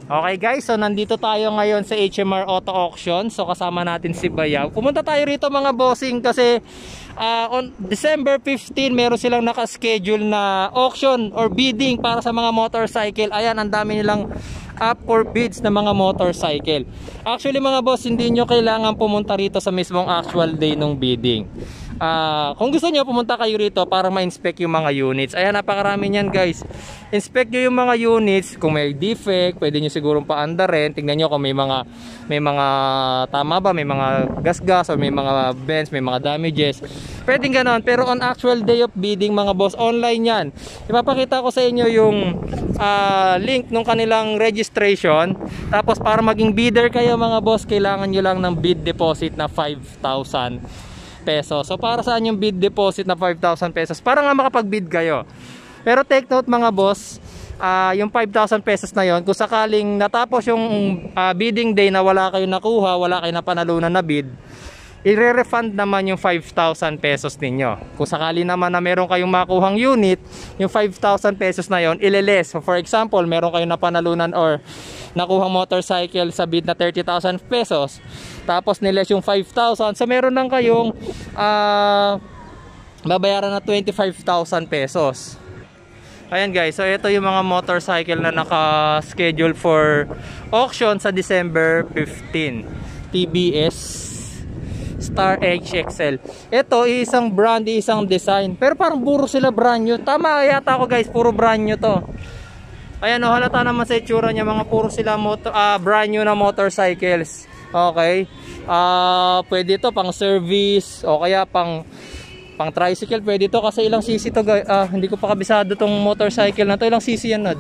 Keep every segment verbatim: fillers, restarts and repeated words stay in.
Okay guys, so nandito tayo ngayon sa H M R Auto Auction. So kasama natin si Bayaw. Pumunta tayo rito mga bossing kasi uh, on December fifteenth meron silang naka-schedule na auction or bidding para sa mga motorcycle. Ayan, ang dami nilang up for bids na mga motorcycle. Actually mga boss, hindi nyo kailangan pumunta rito sa mismong actual day ng bidding. Uh, kung gusto nyo, pumunta kayo rito para ma-inspect yung mga units. Ayan, napakarami nyan guys. Inspect nyo yung mga units. Kung may defect, pwede nyo sigurong paandarin. Tingnan nyo kung may mga may mga tama ba, may mga gas-gas or may mga bends, may mga damages. Pwedeng ganon. Pero on actual day of bidding mga boss, online yan. Ipapakita ko sa inyo yung uh, link ng kanilang registration. Tapos para maging bidder kayo mga boss, kailangan nyo lang ng bid deposit na five thousand pesos. So para saan yung bid deposit na five thousand pesos? Para nga makapag-bid kayo. Pero take note mga boss, uh, yung five thousand pesos na yon, kung sakaling natapos yung uh, bidding day na wala kayo nakuha, wala kayo napanalunan na bid, i-refund naman yung five thousand pesos ninyo. Kung sakali naman na meron kayong makuhang unit, yung five thousand pesos na yon ile-less. So for example, meron kayong napanalunan or nakuhang motorcycle sa bid na thirty thousand pesos, tapos niles yung five thousand, so meron lang kayong uh, babayaran na twenty-five thousand pesos. Ayan guys, so ito yung mga motorcycle na naka-schedule for auction sa December fifteenth. T B S Star H X L. Ito isang brand, isang design, pero parang puro sila brand new. Tama yata ako guys, puro brand new to. Ayan o, halata naman sa itsura niya, mga puro sila motor, uh, brand new na motorcycles. Okay, uh, pwede ito pang service o kaya pang pang tricycle, pwede ito kasi ilang cc to guys. Uh, hindi ko pa kabisado tong motorcycle na to, ilang cc yan Nad?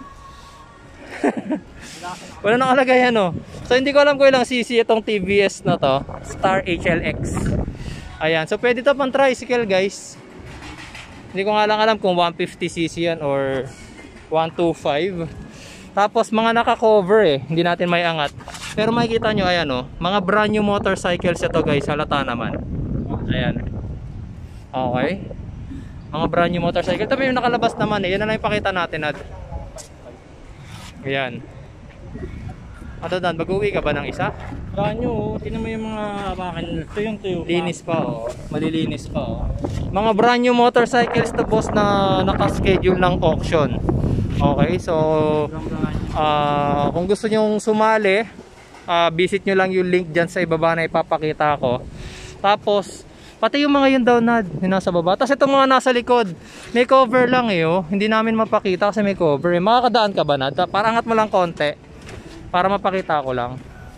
Wala nakalagay yan o. So hindi ko alam kung ilang cc itong T V S na to, Star H L X. Ayan, so pwede ito pang tricycle guys. Hindi ko nga lang alam kung one fifty cc yan or one twenty-five. Tapos mga naka-cover eh, hindi natin may angat. Pero makikita nyo, ayan o, mga brand new motorcycles ito guys, halata naman. Ayan. Okay. Mga brand new motorcycle. Ito yung nakalabas naman eh, yan na lang ipakita natin Nad. Ayan. Ano Dan, mag-uwi ka ba ng isa? Brand new, tinan mo yung mga bakal. Ito yung tuyo. Linis pa oh, malilinis pa oh. Mga brand new motorcycles to boss na naka-schedule ng auction. Okay, so uh, kung gusto nyong sumali, uh, visit nyo lang yung link dyan sa ibaba na ipapakita ko. Tapos pati yung mga yun daw Nad, yung nasa baba. Tapos itong mga nasa likod, may cover lang eh oh. Hindi namin mapakita kasi may cover eh. Makakadaan ka ba Nad? Parangat mo lang konti para mapakita ko lang.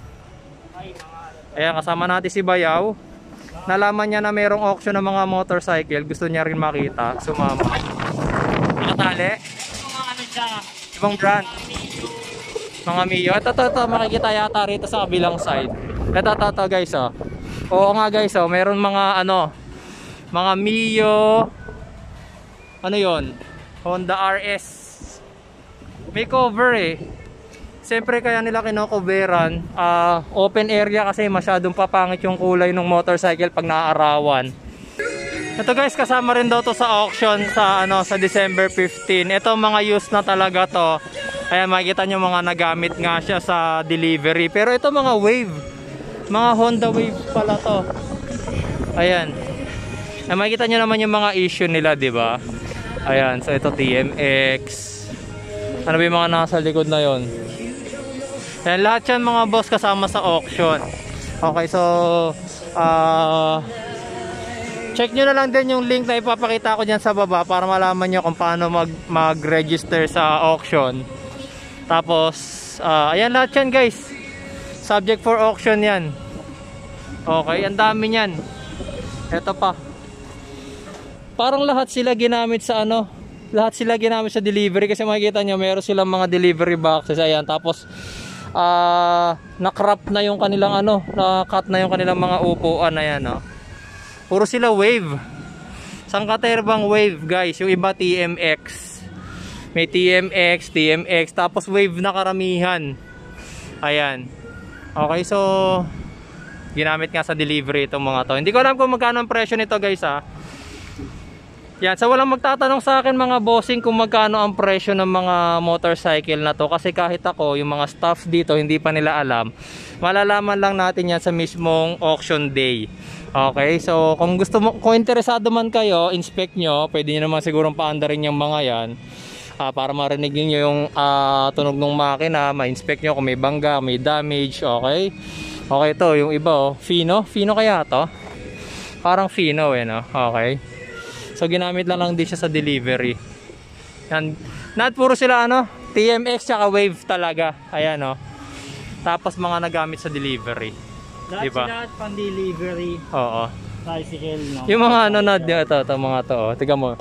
Ayan, kasama natin si Bayaw. Nalaman niya na merong auction ng mga motorcycle, gusto niya rin makita, sumama. Nakatali ibang brand, mga Mio. Ito, ito, ito, makikita yata rito sa kabilang side. Ito, ito, ito guys oh. Oo nga guys oh, meron mga ano, mga Mio, ano yon, Honda R S. May cover eh. Siyempre kaya nila kinocoveran, uh, open area kasi masyadong papangit yung kulay ng motorcycle pag naaarawan. Ito guys, kasama rin daw to sa auction sa ano sa December fifteenth. Ito mga used na talaga to. Ayan, makikita nyo mga nagamit nga siya sa delivery. Pero ito mga Wave, mga Honda Wave pala to. Ayan. Ayan, makikita nyo naman yung mga issue nila, di ba? Ayan, so ito T M X. Ano ba yung mga nasa likod na yon? Ayan, lahat yan mga boss kasama sa auction. Okay, so uh, check nyo na lang din yung link na ipapakita ko dyan sa baba para malaman nyo kung paano mag, mag-register sa auction. Tapos uh, ayan lahat yan guys, subject for auction yan. Okay, ang dami yan. Ito pa, parang lahat sila ginamit sa ano, lahat sila ginamit sa delivery kasi makikita nyo meron silang mga delivery boxes. Ayan, tapos uh, na-crop na yung kanilang ano, na-cut na yung kanilang mga upuan. Ayan oh. Puro sila Wave. Sangkaterbang Wave guys. Yung iba T M X. May T M X, T M X, tapos Wave na karamihan. Ayan. Okay, so ginamit nga sa delivery itong mga to. Hindi ko alam kung magkano ang presyo nito guys ha. Yan, so walang magtatanong sa akin mga bossing kung magkano ang presyo ng mga motorcycle na to. Kasi kahit ako, yung mga staff dito, hindi pa nila alam. Malalaman lang natin yan sa mismong auction day. Okay, so kung gusto mo, kung interesado man kayo, inspect nyo. Pwede nyo naman sigurong paandarin yung mga yan. Uh, para marinig nyo yung uh, tunog ng makina. Ma-inspect nyo kung may bangga, may damage. Okay, okay to, yung iba oh. Fino, Fino kaya to? Parang Fino eh no? Okay. So ginamit lang lang din siya sa delivery. Yan. Not puro sila ano, T M X tsaka Wave talaga. Ayan oh. Tapos mga nagamit sa delivery. Lahat diba? sila pang delivery. Oo. Tricycle, no? Yung mga ano na ito, ito mga to oh. Tingnan mo.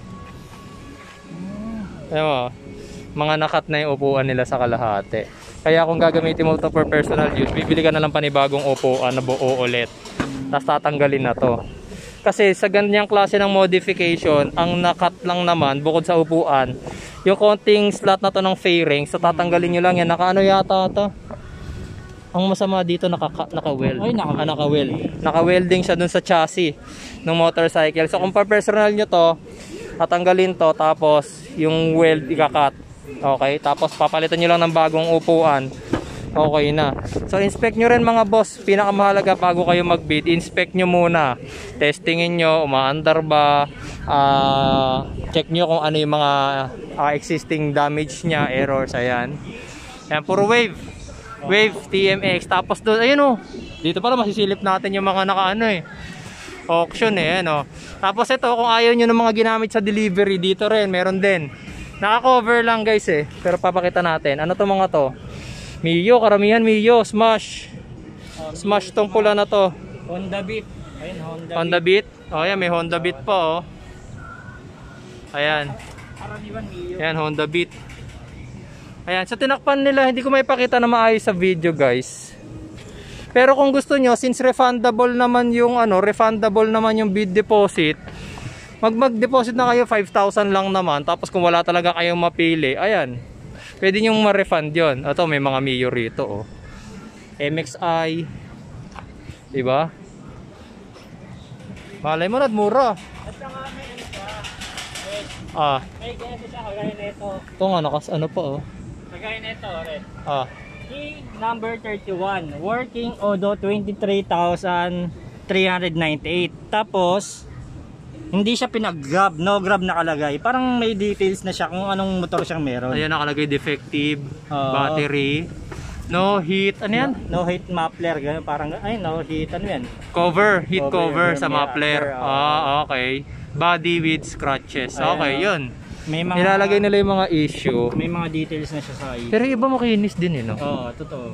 Ayan mo. Mga nakat na yung upuan nila sa kalahati. Kaya kung gagamitin mo ito for personal use, bibili ka na lang panibagong upuan na buo ulit. Tapos tatanggalin na to. Kasi sa ganyang klase ng modification, ang nakat lang naman bukod sa upuan, yung konting slot na to ng fairing, so tatanggalin nyo lang yan. Naka ano yata to? Ang masama dito naka, naka-weld. Ay, naka-weld. Ah, naka-weld. Naka-welding siya dun sa chassis ng motorcycle. So kung pa-personal nyo to, tatanggalin to, tapos yung weld ikakat. Okay, tapos papalitan nyo lang ng bagong upuan. Okay na. So inspect nyo rin mga boss. Pinakamahalaga bago kayo mag-bid, inspect nyo muna. Testingin nyo, umaandar ba, uh, check nyo kung ano yung mga uh, existing damage nya, errors, ayan. Ayan, puro Wave. Wave, T M X. Tapos doon, ayun o. Dito pala masisilip natin yung mga nakaano eh. Auction eh, ano. Tapos ito, kung ayaw nyo ng mga ginamit sa delivery, dito rin, meron din. Naka-cover lang guys eh. Pero papakita natin. Ano to mga to? Mio, karamihan Mio, Smash. Smash tong pula na to. Honda Beat. Ayun, Honda, Honda Beat. Oh, ayan, may Honda Beat pa oh. Ayan. Karaniwan Mio. Ayan, Honda Beat. Ayan, sa tinakpan nila, hindi ko maipakita na maayos sa video guys. Pero kung gusto nyo, since refundable naman yung ano, refundable naman yung bid deposit, mag mag-deposit na kayo five thousand lang naman. Tapos kung wala talaga kayong mapili, ayan, pwede nyong ma-refund yun. Ito, may mga Mio rito oh. M X I. Diba? Malay mo na, mura. At saka may ano pa. Ah, May ganito siya, kagaya nito. ito nga, nakas ano pa oh. Kagaya nito, red. Ah, Key number thirty-one. Working Odo twenty-three thousand three hundred ninety-eight. Tapos, hindi siya pinag-grab. No grab nakalagay. Parang may details na siya kung anong motor siyang meron. ayan, nakalagay defective, Oo. battery, no heat, ano yan? No heat muffler. Ganun, parang, ay, no heat, ano yan? Cover, heat Cover, cover, sa may muffler. under, oo. Ah, okay. Body with scratches. Ayan, Okay, oh. yun. May mga, Nilalagay nila yung mga issue. may mga details na siya sa i. Pero iba makinis din eh, no? Oo, totoo.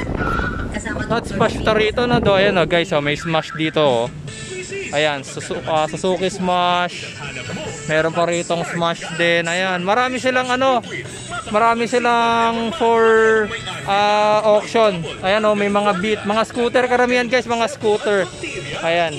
At smash ta rito na do. Ayan oh, guys, oh, may smash dito oh. Ayan, Susu uh, Suzuki Smash. Meron pa ritong Smash din. Ayan, marami silang ano, marami silang for uh, auction. Ayan oh, may mga Beat, mga scooter karamihan guys, mga scooter. Ayan.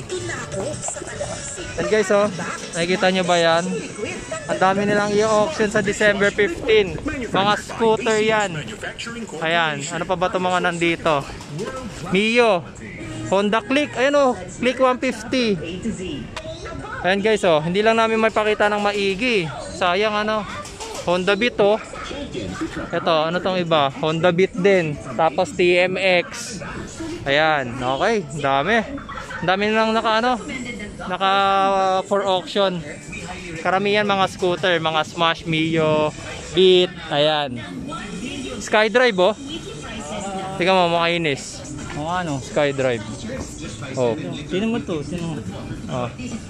Ayan guys oh, nakikita nyo ba yan? Ang dami nilang i-auction sa December fifteenth. Mga scooter yan. Ayan, ano pa ba itong mga nandito? Mio, Honda Click, ayan o, Click one fifty. Ayan guys oh, hindi lang namin may pakita ng maigi. Sayang ano, Honda Beat oh. Ito, ano tong iba? Honda Beat din. Tapos T M X. Ayan, okay, dami. Dami nilang naka ano, naka uh, for auction. Karamihan mga scooter, mga Smash, Mio, Beat, ayan. Skydrive oh. Tingnan mo, makainis. O ano? Skydrive. Oh. Sino mo to? Sino mo? Oh.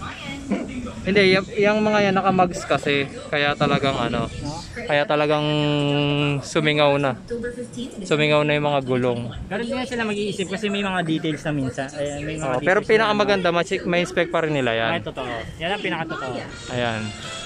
Hindi, yung, yung mga yan nakamags kasi, kaya talagang ano, kaya talagang sumingaw na. Sumingaw na yung mga gulong. Pero hindi na sila mag-iisip kasi may mga details na minsan. Ayan, may mga Oh, details pero na- pinakamaganda, may- may inspect pa rin nila yan. Ay, totoo. Yan ang pinakatotoo. Ayan.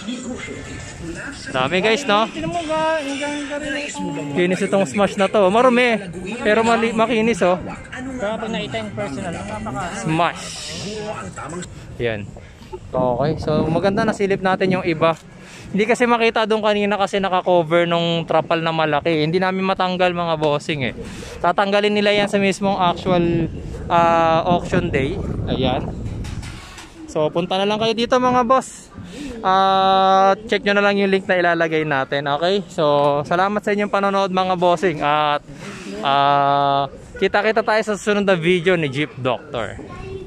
Dami guys, no? Sino mo ba? Hanggang ka rin. Kinis itong Smash na to. Marumi, pero mali makinis oh. Kaya pag nakita yung personal, napaka... Smash. Yan. Okay, so maganda nasilip natin yung iba. Hindi kasi makita doon kanina kasi naka-cover nung trapal na malaki. Hindi namin matanggal mga bossing eh. Tatanggalin nila yan sa mismong actual uh, auction day. Ayan. So punta na lang kayo dito mga boss. uh, check nyo na lang yung link na ilalagay natin. Okay? So, salamat sa inyong panonood mga bossing. At uh, kita-kita tayo sa susunod na video ni Jeep Doctor.